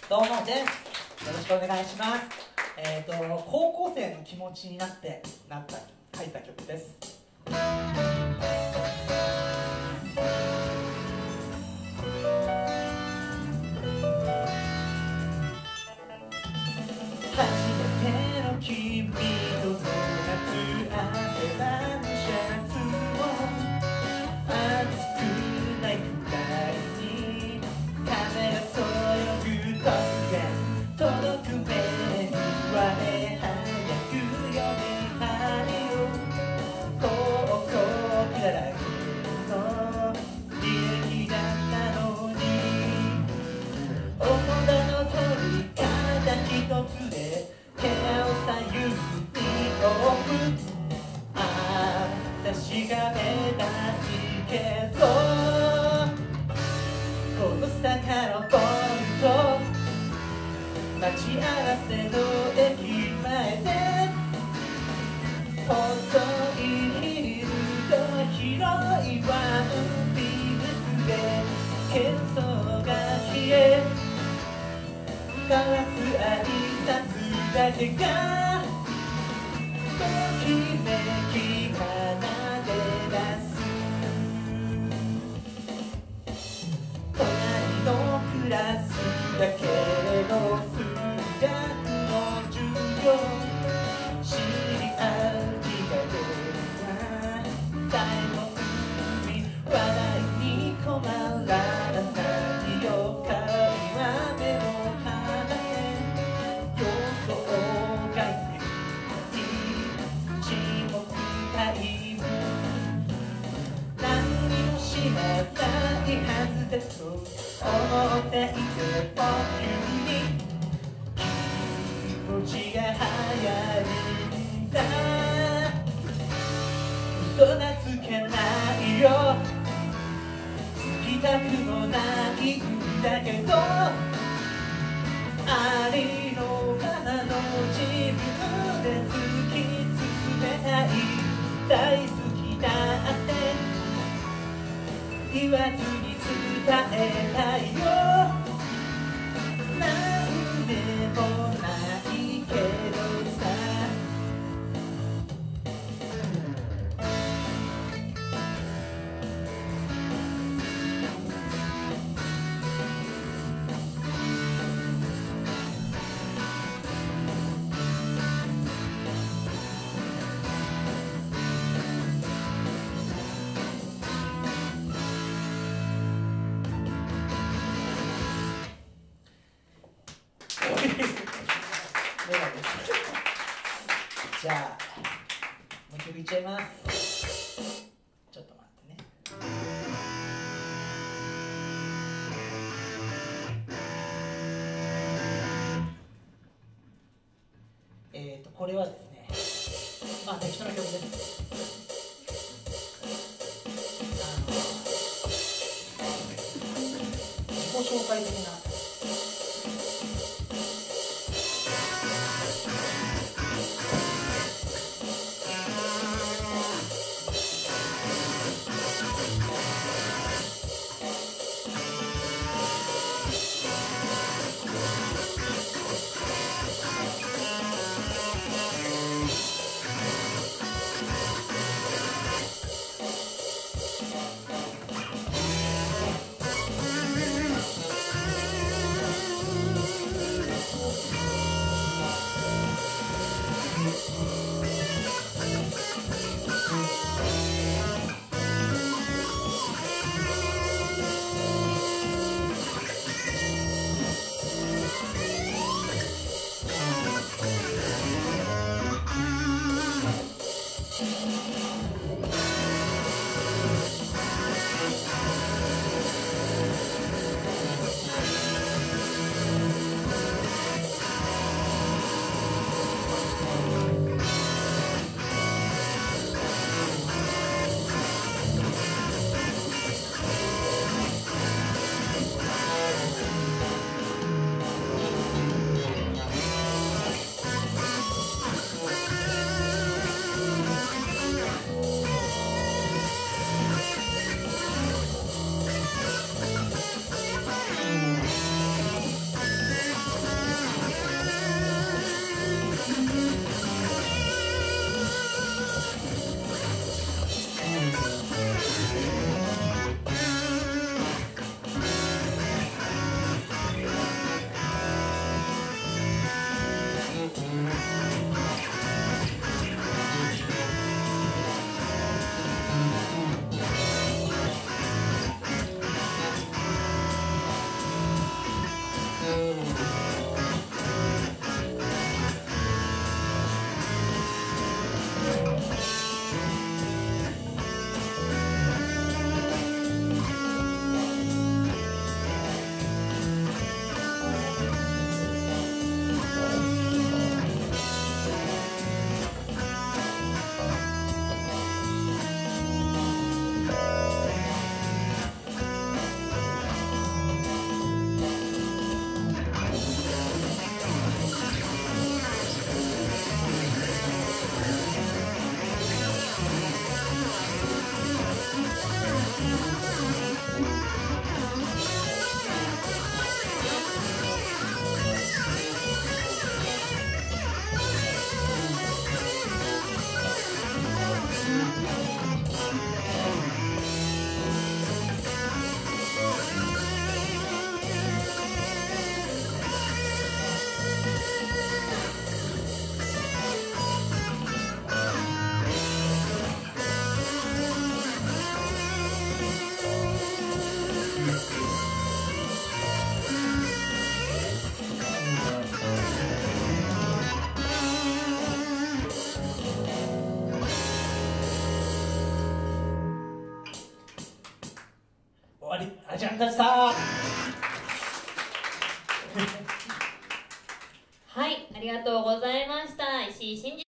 どうもです。よろしくお願いします。高校生の気持ちになって書いた曲です。初めての君との夏汗ばむシャツを熱くないくらいに風がそよぐ突然届く目にはね早く読みたいよ高校からの履歴だったのに思いの通りただ一つで部屋を左右に置く私が目立つけどこの坂のポイント待ち合わせの駅前で細いヒールと広いワンピースで喧騒が消え交わす挨拶だけがときめき奏で出す隣のクラスだけれど数学の授業知り合う気が出るな題目に話題に困らないよ会話目の花へ予想外に沈黙タイム何にも知らないはずだと思っていて僕に気持ちが流行るんだ嘘がつけないよ好きたくもないんだけどありのままの自分で突き詰めたい大好きだって言わずに伝えたいよなんでもないけどさじゃあもう一曲いっちゃいます。ちょっと待ってね。これはですね、まあ適当な曲です。自己紹介的な感じでした。 はい、ありがとうございました。石井真二